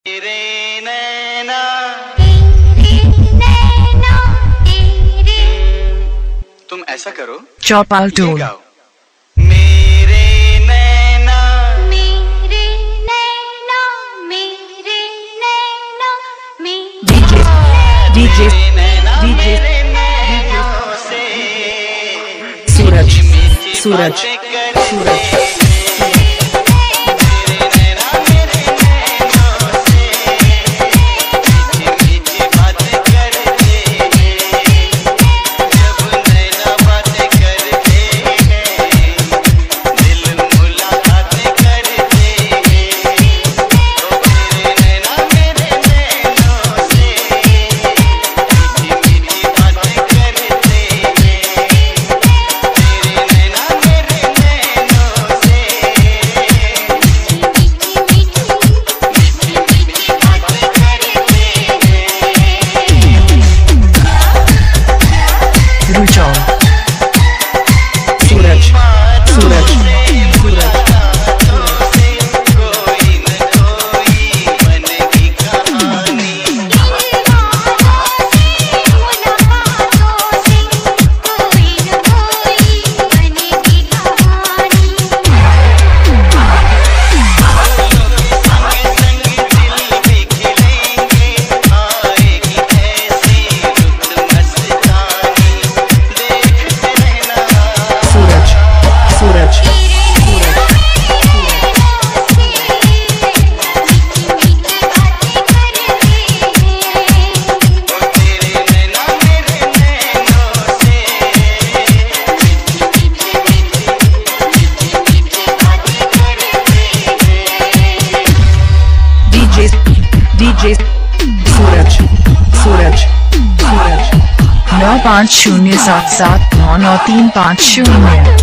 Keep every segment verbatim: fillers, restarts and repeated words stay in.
तेरे नैना तुम ऐसा करो, चौपाल टोल मेरे नैना मेरे नैना मेरे नैना DJ DJ DJ Suraj Suraj Suraj Suraj Suraj DJ Suraj Suraj Suraj नौ पाँच शून्य सात सात नौ नौ तीन पाँच शून्य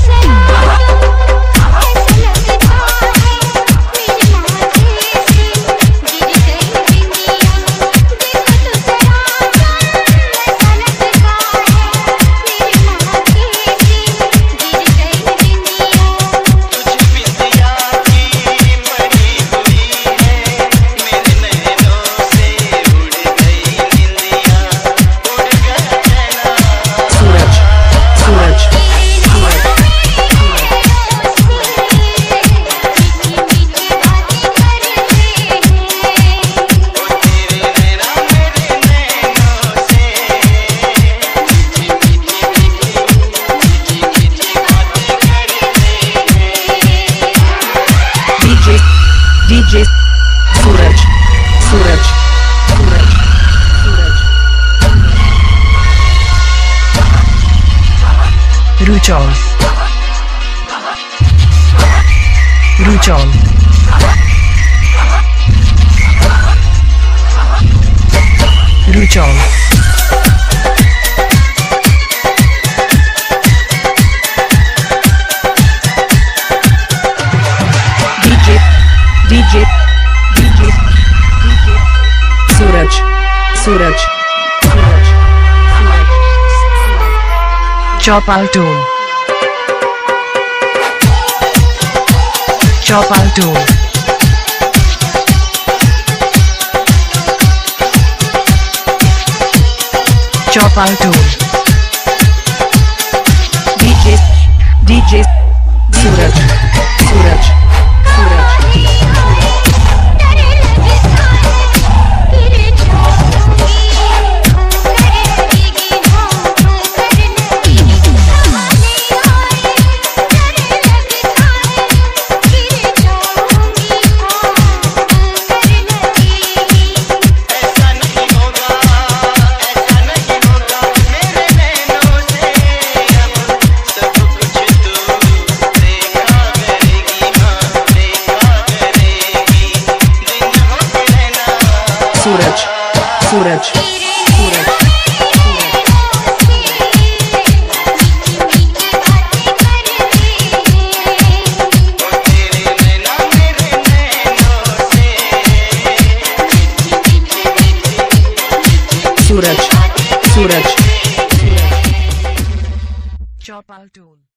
DJ Suraj Suraj Suraj Suraj Ruchaul Ruchaul Ruchaul DJ DJ DJ Suraj Suraj Suraj Chaupal Tol Chaupal Tol Chaupal Tol DJ DJ Suraj Suraj Suraj Suraj Suraj Suraj Suraj Chaupal toll.